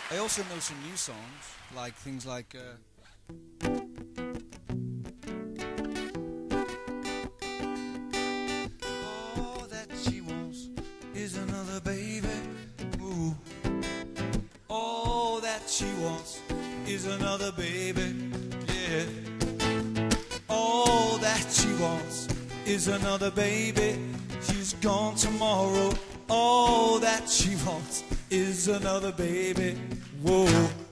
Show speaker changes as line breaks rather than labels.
I also know some new songs, like things like all that she wants is another baby. Ooh. All that she wants is another baby. Yeah. All that she wants is another baby. She's gone tomorrow. All that she wants is another baby. Whoa.